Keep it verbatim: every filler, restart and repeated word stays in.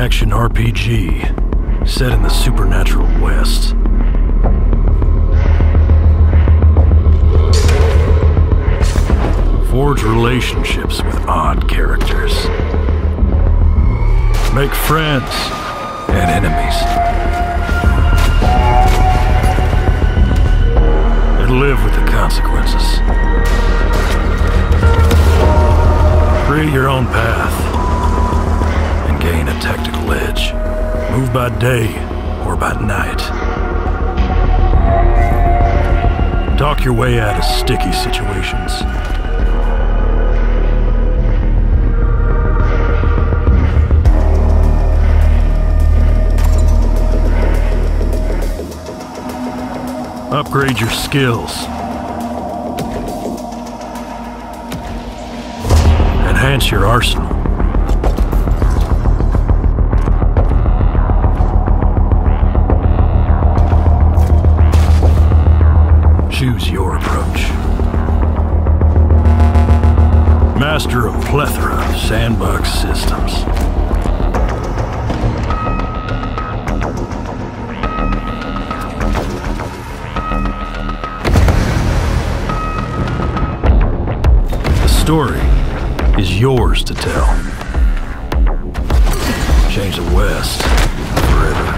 action R P G set in the supernatural West. Forge relationships with odd characters. Make friends and enemies. And live with the consequences. Create your own path and gain a tactical edge. Move by day or by night. Talk your way out of sticky situations. Upgrade your skills. Enhance your arsenal. Choose your approach. Master a plethora of sandbox systems. The story is yours to tell. Change the West forever.